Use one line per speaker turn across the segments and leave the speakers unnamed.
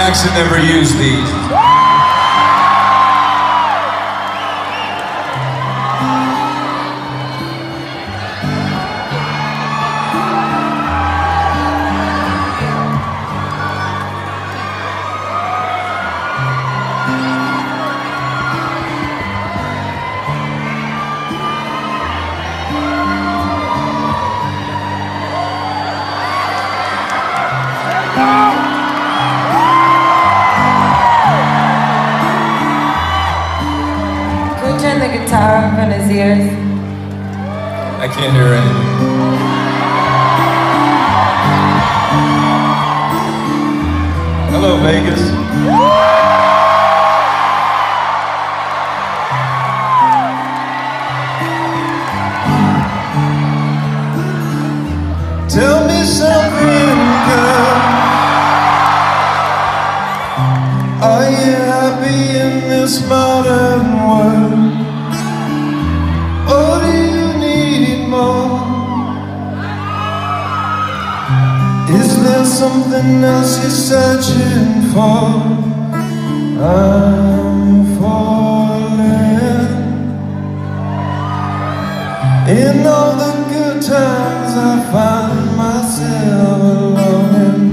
Jackson never used these.
Turn the guitar up in his ears.
I can't hear anything. Hello, Vegas. Tell me something, girl. Are you happy in this modern world? Or do you need more? Is there something else you're searching for? I'm falling. In all the good times I find myself longing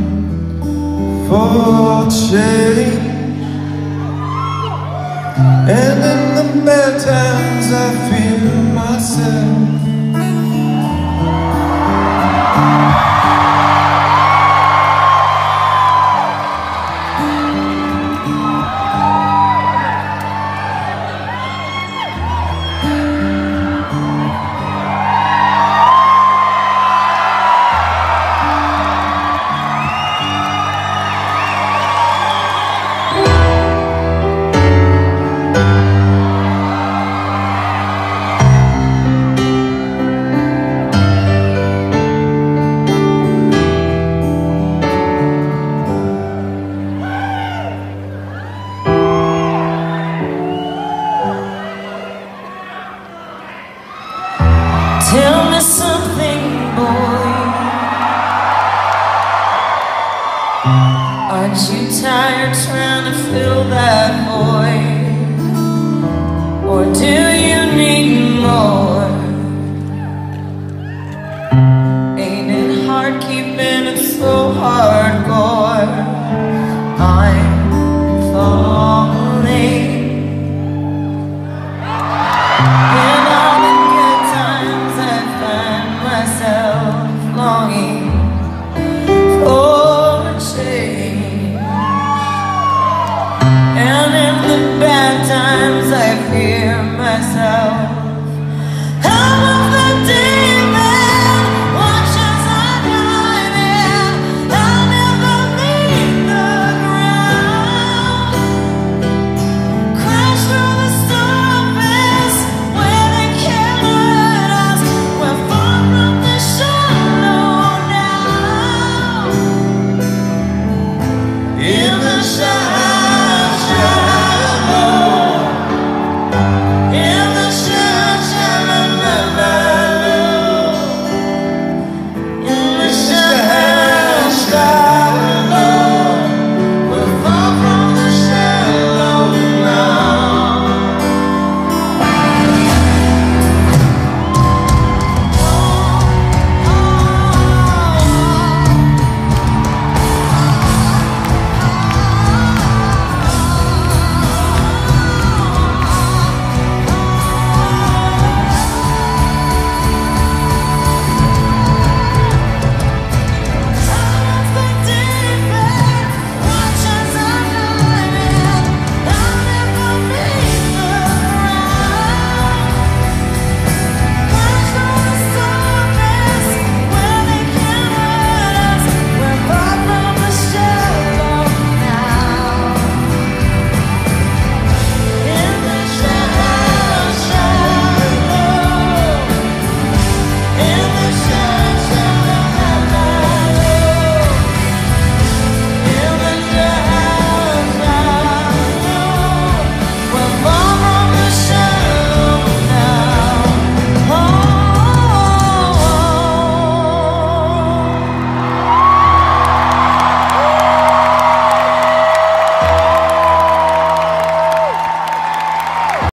for change. And in the bad times I feel myself.
Tell me something, boy. Aren't you tired trying to fill that void? Or do you need more? Ain't it hard keeping it so hardcore? I'm falling. Longing for change. And in the bad times I fear myself.